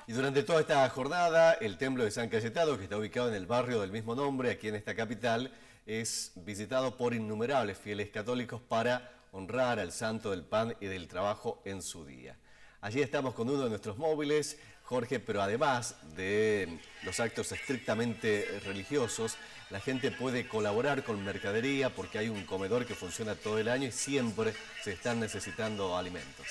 Y durante toda esta jornada, el templo de San Cayetano, que está ubicado en el barrio del mismo nombre, aquí en esta capital, es visitado por innumerables fieles católicos para honrar al santo del pan y del trabajo en su día. Allí estamos con uno de nuestros móviles, Jorge, pero además de los actos estrictamente religiosos, la gente puede colaborar con mercadería porque hay un comedor que funciona todo el año y siempre se están necesitando alimentos.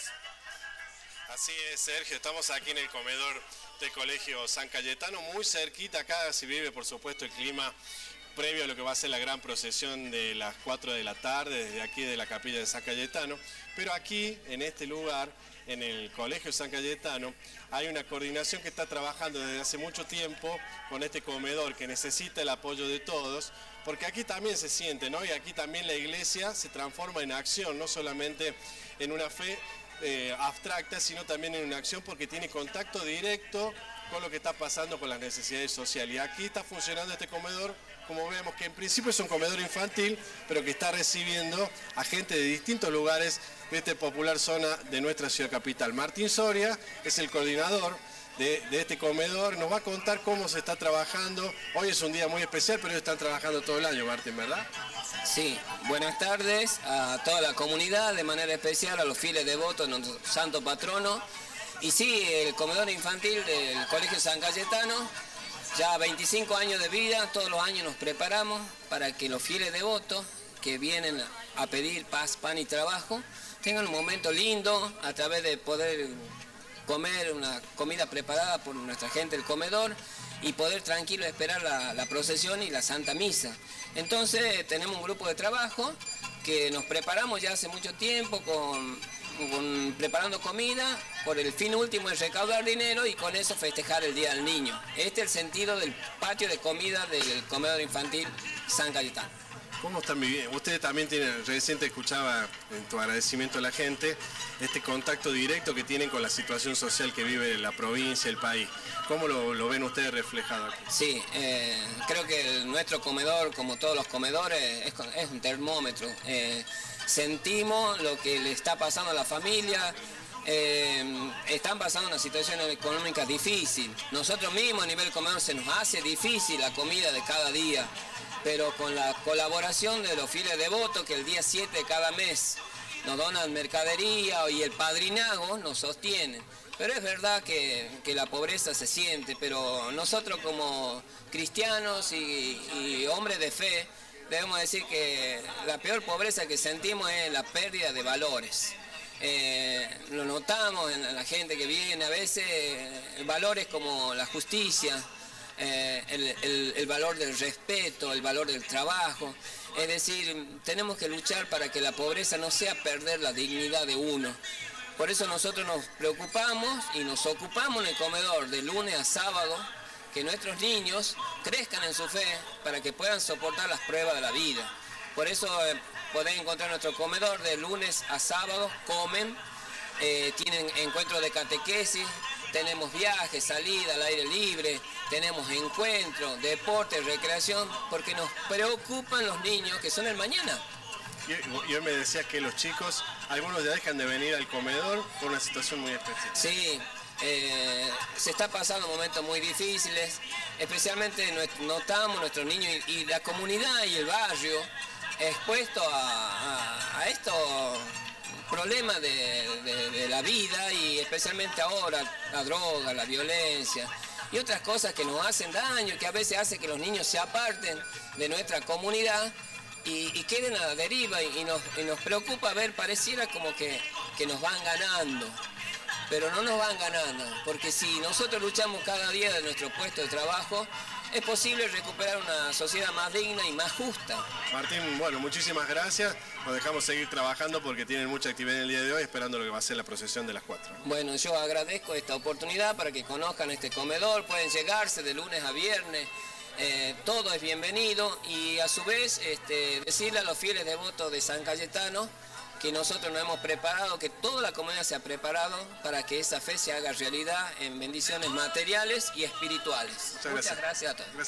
Así es, Sergio, estamos aquí en el comedor del Colegio San Cayetano, muy cerquita acá se vive por supuesto el clima previo a lo que va a ser la gran procesión de las 4 de la tarde desde aquí de la capilla de San Cayetano, pero aquí en este lugar, en el Colegio San Cayetano, hay una coordinación que está trabajando desde hace mucho tiempo con este comedor que necesita el apoyo de todos, porque aquí también se siente, ¿no? Y aquí también la iglesia se transforma en acción, no solamente en una fe abstracta, sino también en una acción porque tiene contacto directo con lo que está pasando con las necesidades sociales. Y aquí está funcionando este comedor, como vemos, que en principio es un comedor infantil, pero que está recibiendo a gente de distintos lugares de esta popular zona de nuestra ciudad capital. Martín Soria es el coordinador de este comedor, nos va a contar cómo se está trabajando. Hoy es un día muy especial, pero ellos están trabajando todo el año, Martín, ¿verdad? Sí, buenas tardes a toda la comunidad, de manera especial a los fieles devotos de nuestro santo patrono. Y sí, el comedor infantil del Colegio San Cayetano, ya 25 años de vida, todos los años nos preparamos para que los fieles devotos que vienen a pedir paz, pan y trabajo tengan un momento lindo a través de poder comer una comida preparada por nuestra gente del comedor y poder tranquilo esperar la procesión y la Santa Misa. Entonces tenemos un grupo de trabajo que nos preparamos ya hace mucho tiempo preparando comida por el fin último de recaudar dinero y con eso festejar el Día del Niño. Este es el sentido del patio de comida del comedor infantil San Cayetano. ¿Cómo están viviendo? Ustedes también tienen, reciente escuchaba en tu agradecimiento a la gente, este contacto directo que tienen con la situación social que vive la provincia, el país. ¿Cómo lo ven ustedes reflejado aquí? Sí, creo que nuestro comedor, como todos los comedores, es un termómetro. Sentimos lo que le está pasando a la familia, están pasando una situación económica difícil. Nosotros mismos a nivel comedor se nos hace difícil la comida de cada día, pero con la colaboración de los fieles devotos que el día 7 de cada mes nos donan mercadería y el padrinazgo nos sostienen. Pero es verdad que la pobreza se siente, pero nosotros como cristianos y hombres de fe debemos decir que la peor pobreza que sentimos es la pérdida de valores. Lo notamos en la gente que viene, a veces valores como la justicia, el valor del respeto, el valor del trabajo. Es decir, tenemos que luchar para que la pobreza no sea perder la dignidad de uno. Por eso nosotros nos preocupamos y nos ocupamos en el comedor de lunes a sábado, que nuestros niños crezcan en su fe para que puedan soportar las pruebas de la vida. Por eso podés encontrar nuestro comedor de lunes a sábado, comen, tienen encuentros de catequesis, tenemos viajes, salida al aire libre, tenemos encuentros, deporte, recreación, porque nos preocupan los niños que son el mañana. Y hoy me decías que los chicos, algunos ya dejan de venir al comedor por una situación muy especial. Sí, se está pasando momentos muy difíciles, especialmente notamos nuestros niños y la comunidad y el barrio expuesto a estos problemas de la vida y especialmente ahora la droga, la violencia y otras cosas que nos hacen daño, que a veces hace que los niños se aparten de nuestra comunidad y queden a la deriva y nos preocupa ver, pareciera como que nos van ganando. Pero no nos van ganando, porque si nosotros luchamos cada día de nuestro puesto de trabajo, es posible recuperar una sociedad más digna y más justa. Martín, bueno, muchísimas gracias. Nos dejamos seguir trabajando porque tienen mucha actividad en el día de hoy, esperando lo que va a ser la procesión de las 4. Bueno, yo agradezco esta oportunidad para que conozcan este comedor, pueden llegarse de lunes a viernes, todo es bienvenido y a su vez decirle a los fieles devotos de San Cayetano que nosotros nos hemos preparado, que toda la comunidad se ha preparado para que esa fe se haga realidad en bendiciones materiales y espirituales. Muchas gracias a todos. Gracias.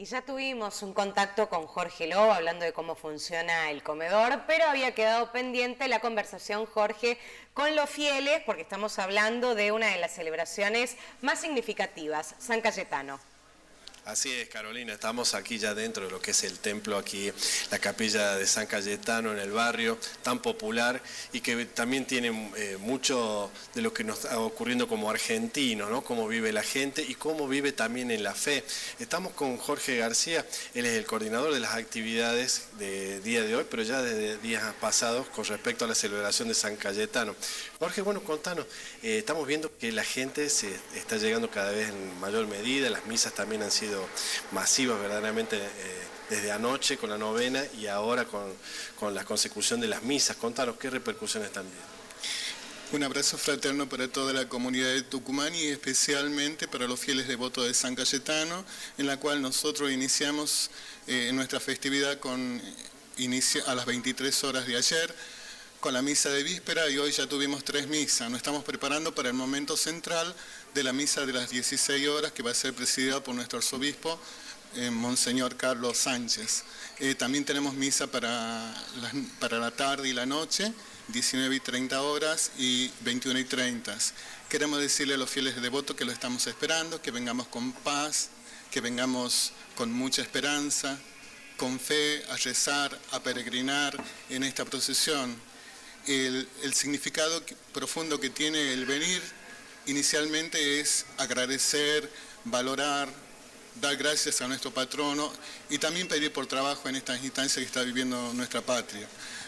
Y ya tuvimos un contacto con Jorge Lobo hablando de cómo funciona el comedor, pero había quedado pendiente la conversación, Jorge, con los fieles, porque estamos hablando de una de las celebraciones más significativas, San Cayetano. Así es, Carolina, estamos aquí ya dentro de lo que es el templo, aquí la capilla de San Cayetano en el barrio, tan popular y que también tiene mucho de lo que nos está ocurriendo como argentinos, ¿no? Cómo vive la gente y cómo vive también en la fe. Estamos con Jorge García, él es el coordinador de las actividades de día de hoy, pero ya desde días pasados con respecto a la celebración de San Cayetano. Jorge, bueno, contanos, estamos viendo que la gente se está llegando cada vez en mayor medida, las misas también han sido masivas verdaderamente desde anoche con la novena y ahora con la consecución de las misas. Contanos, ¿qué repercusiones también? Un abrazo fraterno para toda la comunidad de Tucumán y especialmente para los fieles devotos de San Cayetano, en la cual nosotros iniciamos nuestra festividad a las 23 horas de ayer, con la misa de víspera, y hoy ya tuvimos 3 misas. Nos estamos preparando para el momento central de la misa de las 16 horas, que va a ser presidida por nuestro arzobispo, Monseñor Carlos Sánchez. También tenemos misa para la tarde y la noche, 19:30 horas y 21:30. Queremos decirle a los fieles devotos que lo estamos esperando, que vengamos con paz, que vengamos con mucha esperanza, con fe, a rezar, a peregrinar en esta procesión. El significado profundo que tiene el venir inicialmente es agradecer, valorar, dar gracias a nuestro patrono y también pedir por trabajo en estas instancias que está viviendo nuestra patria.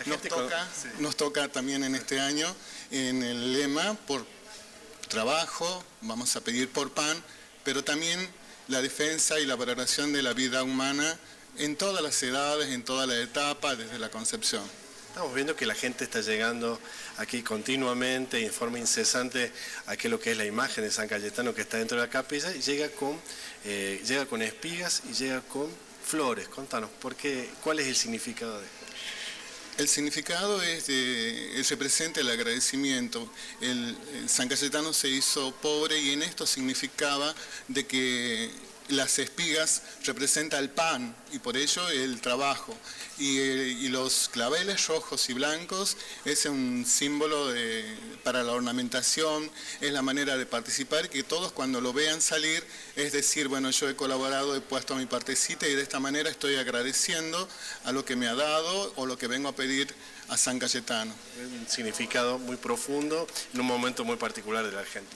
Nos toca también en este año, en el lema, por trabajo, vamos a pedir por pan, pero también la defensa y la valoración de la vida humana en todas las edades, en todas las etapas, desde la concepción. Estamos viendo que la gente está llegando aquí continuamente y en forma incesante a lo que es la imagen de San Cayetano que está dentro de la capilla y llega con espigas y llega con flores. Contanos, ¿cuál es el significado de esto? El significado representa el agradecimiento. El San Cayetano se hizo pobre y en esto significaba de que las espigas representan el pan y por ello el trabajo. Y los claveles rojos y blancos es un símbolo para la ornamentación, es la manera de participar, que todos cuando lo vean salir es decir, bueno, yo he colaborado, he puesto mi partecita y de esta manera estoy agradeciendo a lo que me ha dado o lo que vengo a pedir a San Cayetano. Un significado muy profundo en un momento muy particular de la Argentina.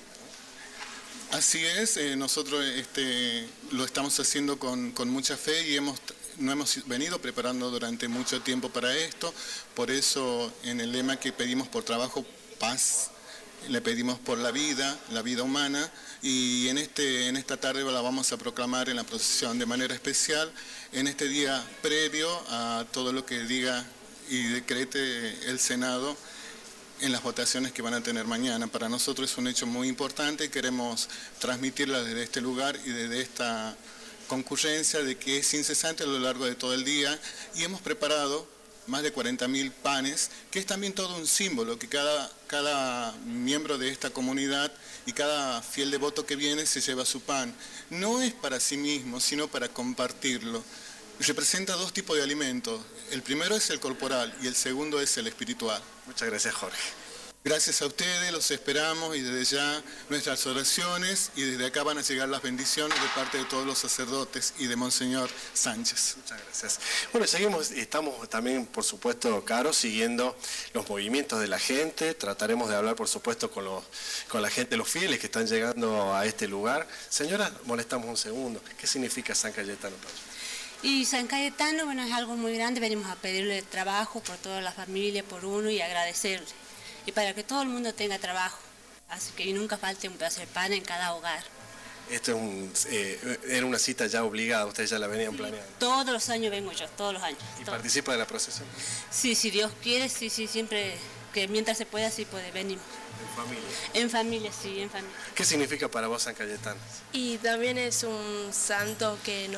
Así es, nosotros lo estamos haciendo con mucha fe y nos hemos venido preparando durante mucho tiempo para esto, por eso en el lema que pedimos por trabajo, paz, le pedimos por la vida humana y en esta tarde la vamos a proclamar en la procesión de manera especial, en este día previo a todo lo que diga y decrete el Senado en las votaciones que van a tener mañana. Para nosotros es un hecho muy importante y queremos transmitirla desde este lugar y desde esta concurrencia de que es incesante a lo largo de todo el día y hemos preparado más de 40.000 panes, que es también todo un símbolo, que cada miembro de esta comunidad y cada fiel devoto que viene se lleva su pan. No es para sí mismo, sino para compartirlo. Representa 2 tipos de alimentos. El primero es el corporal y el segundo es el espiritual. Muchas gracias, Jorge. Gracias a ustedes, los esperamos y desde ya nuestras oraciones y desde acá van a llegar las bendiciones de parte de todos los sacerdotes y de Monseñor Sánchez. Muchas gracias. Bueno, estamos también, por supuesto, Caro, siguiendo los movimientos de la gente. Trataremos de hablar, por supuesto, con la gente, los fieles que están llegando a este lugar. Señora, molestamos un segundo. ¿Qué significa San Cayetano para usted? Y San Cayetano, bueno, es algo muy grande. Venimos a pedirle trabajo por toda la familia, por uno y agradecerle. Y para que todo el mundo tenga trabajo, así que nunca falte un pedazo de pan en cada hogar. Esto era una cita ya obligada, ustedes ya la venían planeando. Todos los años vengo yo, todos los años. ¿Y participa de la procesión? Sí, si Dios quiere, sí, siempre que mientras se pueda, sí puede venir. ¿En familia? En familia, sí, en familia. ¿Qué significa para vos San Cayetano? Y también es un santo que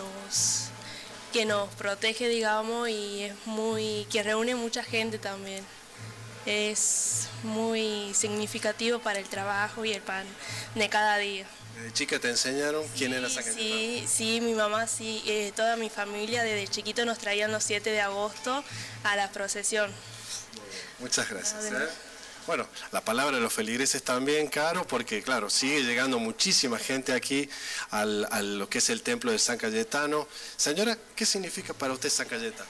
nos protege, digamos, y que reúne mucha gente también. Es muy significativo para el trabajo y el pan de cada día. ¿Desde chica te enseñaron quién era San Cayetano? Sí, mi mamá sí, toda mi familia desde chiquito nos traían los 7 de agosto a la procesión. Muchas gracias. Bueno, la palabra de los feligreses también, Caro, porque claro, sigue llegando muchísima gente aquí a lo que es el templo de San Cayetano. Señora, ¿qué significa para usted San Cayetano?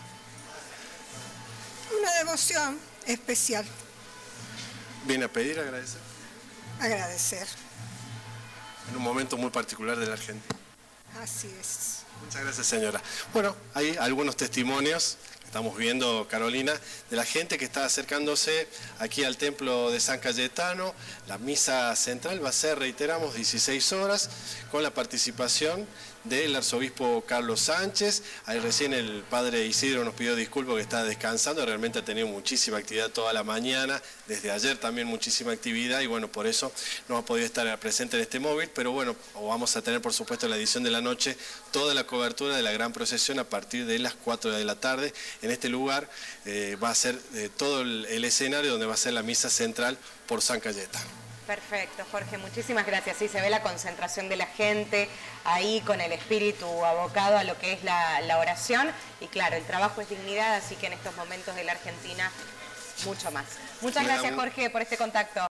Una devoción especial. ¿Viene a pedir, agradecer? Agradecer. En un momento muy particular de la Argentina. Así es. Muchas gracias, señora. Bueno, hay algunos testimonios que estamos viendo, Carolina, de la gente que está acercándose aquí al templo de San Cayetano. La misa central va a ser, reiteramos, 16 horas, con la participación del arzobispo Carlos Sánchez. Ahí recién el padre Isidro nos pidió disculpas que está descansando, realmente ha tenido muchísima actividad toda la mañana, desde ayer también muchísima actividad y bueno, por eso no ha podido estar presente en este móvil, pero bueno, vamos a tener por supuesto en la edición de la noche toda la cobertura de la gran procesión a partir de las 4 de la tarde. En este lugar va a ser todo el escenario donde va a ser la misa central por San Cayetano. Perfecto, Jorge, muchísimas gracias. Sí, se ve la concentración de la gente ahí con el espíritu abocado a lo que es la oración. Y claro, el trabajo es dignidad, así que en estos momentos de la Argentina, mucho más. Muchas gracias, Jorge, por este contacto.